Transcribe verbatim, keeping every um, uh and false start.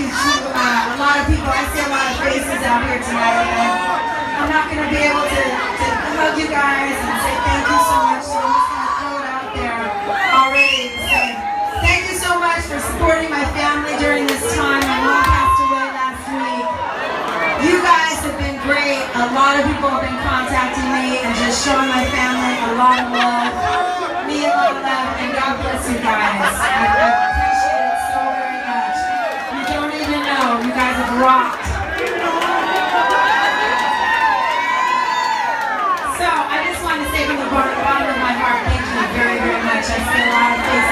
to uh, a lot of people. I see a lot of faces out here tonight, and I'm not going to be able to, to hug you guys and say thank you so much, so I'm just going to throw it out there already and say thank you so much for supporting my family during this time. My mom passed away last week. You guys have been great. A lot of people have been contacting me and just showing my family a lot of love, me a lot of love, and God bless you guys. I, I appreciate it so very much. You don't even know. You guys have rocked. So I just want to say from the bottom of my heart, thank you very, very much. I see a lot of faces